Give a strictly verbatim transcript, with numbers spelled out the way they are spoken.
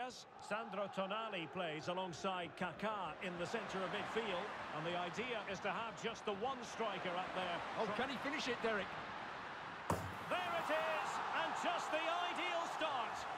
Diaz. Sandro Tonali plays alongside Kaká in the centre of midfield. And the idea is to have just the one striker up there. Oh, can he finish it, Derek? There it is! And just the ideal start.